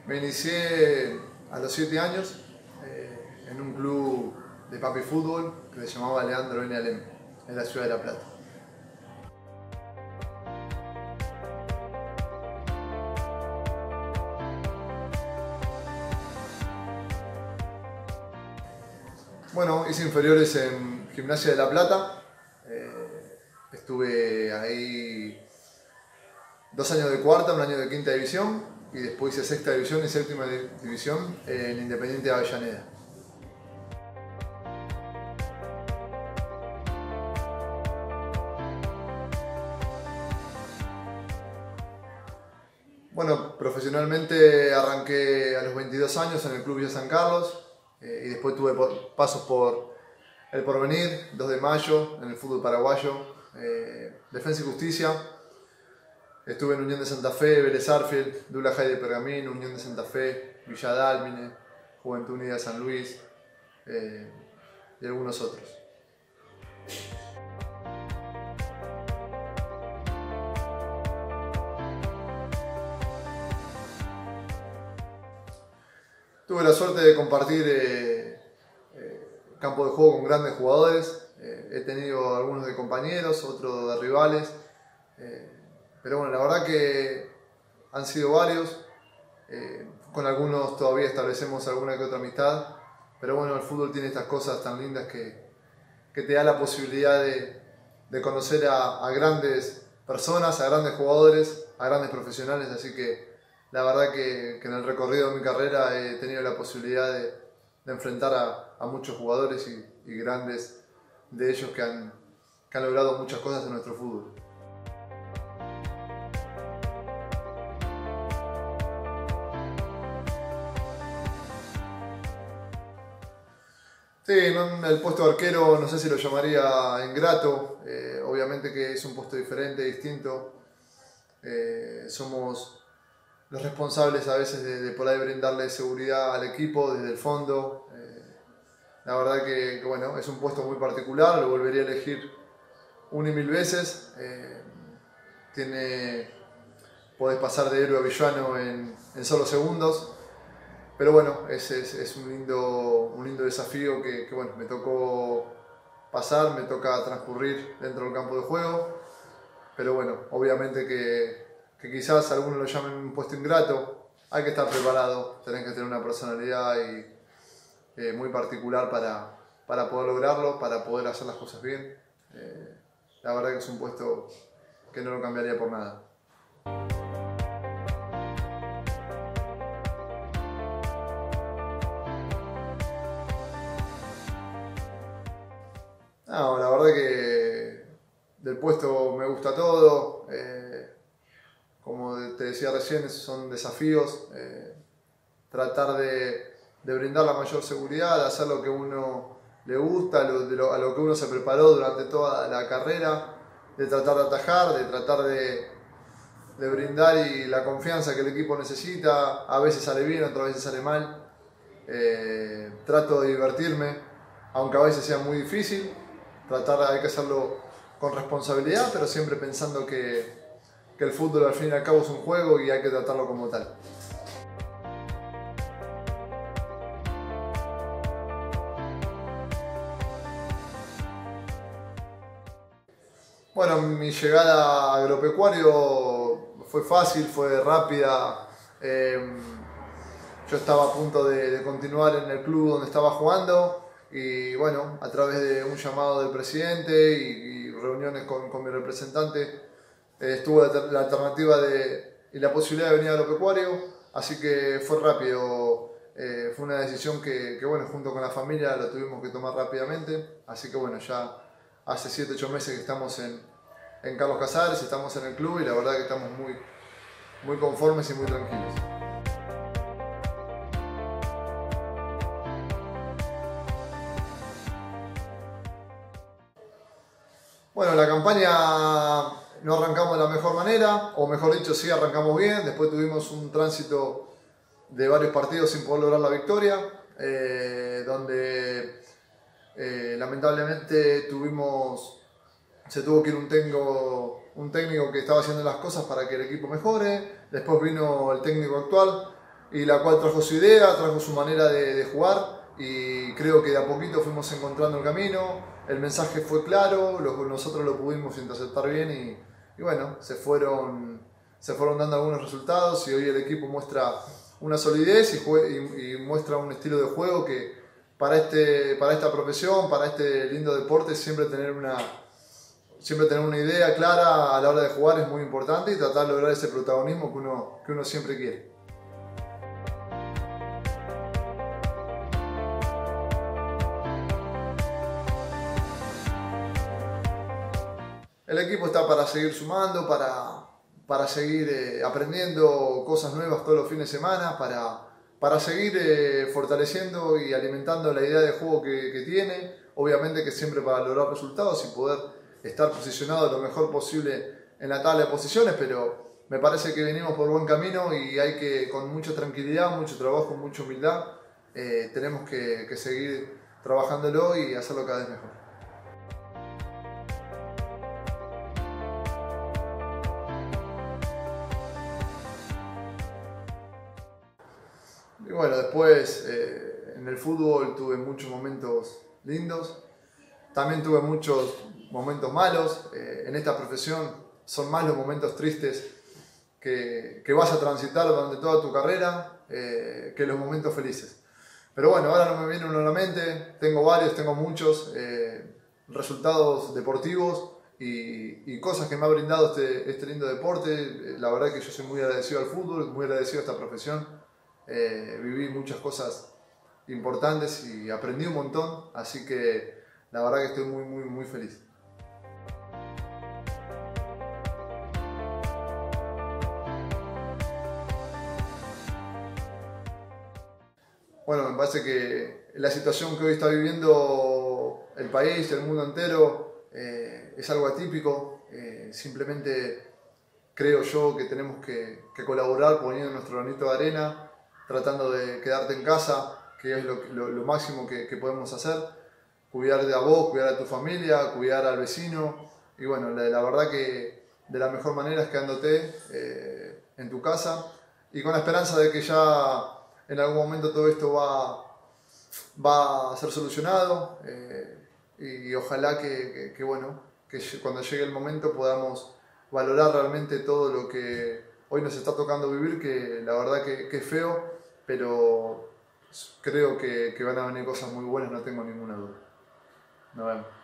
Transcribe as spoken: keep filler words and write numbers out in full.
Me inicié a los siete años eh, en un club de papi fútbol que se llamaba Leandro N. Alem, en la ciudad de La Plata. Bueno, hice inferiores en Gimnasia de La Plata. Eh, estuve ahí dos años de cuarta, un año de quinta división y después hice sexta división y séptima división en Independiente de Avellaneda. Bueno, profesionalmente arranqué a los veintidós años en el Club Villa San Carlos eh, y después tuve pasos por El Porvenir, dos de mayo, en el fútbol paraguayo, eh, Defensa y Justicia. Estuve en Unión de Santa Fe, Vélez Sarsfield, Dula Jai de Pergamino, Unión de Santa Fe, Villa Dálmine, Juventud Unida de San Luis eh, y algunos otros. Tuve la suerte de compartir eh, eh, campo de juego con grandes jugadores. Eh, he tenido algunos de compañeros, otros de rivales. Eh, pero bueno, la verdad que han sido varios. Eh, con algunos todavía establecemos alguna que otra amistad. Pero bueno, el fútbol tiene estas cosas tan lindas que, que te da la posibilidad de, de conocer a, a grandes personas, a grandes jugadores, a grandes profesionales. Así que la verdad que, que en el recorrido de mi carrera he tenido la posibilidad de, de enfrentar a, a muchos jugadores y, y grandes de ellos que han, que han logrado muchas cosas en nuestro fútbol. Sí, no, el puesto de arquero no sé si lo llamaría ingrato, eh, obviamente que es un puesto diferente, distinto. Eh, somos los responsables a veces de, de por ahí brindarle seguridad al equipo desde el fondo. Eh, la verdad que, que bueno, es un puesto muy particular, lo volvería a elegir una y mil veces. Eh, tiene, podés pasar de héroe a villano en, en solo segundos. Pero bueno, es, es, es un, lindo, un lindo desafío que, que bueno, me tocó pasar, me toca transcurrir dentro del campo de juego. Pero bueno, obviamente que, que quizás algunos lo llamen un puesto ingrato. Hay que estar preparado, tenés que tener una personalidad y, eh, muy particular para, para poder lograrlo, para poder hacer las cosas bien. Eh, la verdad que es un puesto que no lo cambiaría por nada. No, la verdad que del puesto me gusta todo. Eh, como te decía recién, son desafíos. Eh, tratar de, de brindar la mayor seguridad, de hacer lo que uno le gusta, lo, de lo, a lo que uno se preparó durante toda la carrera, de tratar de atajar, de tratar de, de brindar y la confianza que el equipo necesita. A veces sale bien, otras veces sale mal. Eh, trato de divertirme, aunque a veces sea muy difícil. Tratar, hay que hacerlo con responsabilidad, pero siempre pensando que, que el fútbol al fin y al cabo es un juego y hay que tratarlo como tal. Bueno, mi llegada a Agropecuario fue fácil, fue rápida. Eh, yo estaba a punto de, de continuar en el club donde estaba jugando. Y bueno, a través de un llamado del presidente y, y reuniones con, con mi representante, eh, estuvo la, la alternativa de, y la posibilidad de venir a Agropecuario, así que fue rápido, eh, fue una decisión que, que bueno, junto con la familia la tuvimos que tomar rápidamente, así que bueno, ya hace siete ocho meses que estamos en, en Carlos Casares, estamos en el club y la verdad que estamos muy, muy conformes y muy tranquilos. Bueno, la campaña no arrancamos de la mejor manera, o mejor dicho, sí arrancamos bien. Después tuvimos un tránsito de varios partidos sin poder lograr la victoria, eh, donde eh, lamentablemente tuvimos, se tuvo que ir un técnico, un técnico que estaba haciendo las cosas para que el equipo mejore. Después vino el técnico actual, y la cual trajo su idea, trajo su manera de, de jugar, y creo que de a poquito fuimos encontrando el camino, el mensaje fue claro, lo, nosotros lo pudimos interceptar bien y, y bueno, se fueron, se fueron dando algunos resultados y hoy el equipo muestra una solidez y, y, y muestra un estilo de juego que para, este, para esta profesión, para este lindo deporte, siempre tener una, siempre tener una idea clara a la hora de jugar es muy importante y tratar de lograr ese protagonismo que uno, que uno siempre quiere. El equipo está para seguir sumando, para, para seguir eh, aprendiendo cosas nuevas todos los fines de semana, para, para seguir eh, fortaleciendo y alimentando la idea de juego que, que tiene. Obviamente que siempre para lograr resultados y poder estar posicionado lo mejor posible en la tabla de posiciones, pero me parece que venimos por buen camino y hay que, con mucha tranquilidad, mucho trabajo, mucha humildad, eh, tenemos que, que seguir trabajándolo y hacerlo cada vez mejor. Y bueno, después eh, en el fútbol tuve muchos momentos lindos, también tuve muchos momentos malos. Eh, en esta profesión son más los momentos tristes que, que vas a transitar durante toda tu carrera eh, que los momentos felices. Pero bueno, ahora no me viene uno a la mente, tengo varios, tengo muchos eh, resultados deportivos y, y cosas que me ha brindado este, este lindo deporte. La verdad que yo soy muy agradecido al fútbol, muy agradecido a esta profesión. Eh, viví muchas cosas importantes y aprendí un montón, así que la verdad que estoy muy, muy, muy feliz. Bueno, me parece que la situación que hoy está viviendo el país, el mundo entero, eh, es algo atípico. Eh, simplemente creo yo que tenemos que, que colaborar poniendo nuestro granito de arena, tratando de quedarte en casa, que es lo, lo, lo máximo que, que podemos hacer. Cuidar de a vos, cuidar a tu familia, cuidar al vecino. Y bueno, la, la verdad que de la mejor manera es quedándote eh, en tu casa y con la esperanza de que ya en algún momento todo esto va, va a ser solucionado eh, y, y ojalá que, que, que, bueno, que cuando llegue el momento podamos valorar realmente todo lo que hoy nos está tocando vivir, que la verdad que, que es feo, pero creo que, que van a venir cosas muy buenas, no tengo ninguna duda. Nos vemos.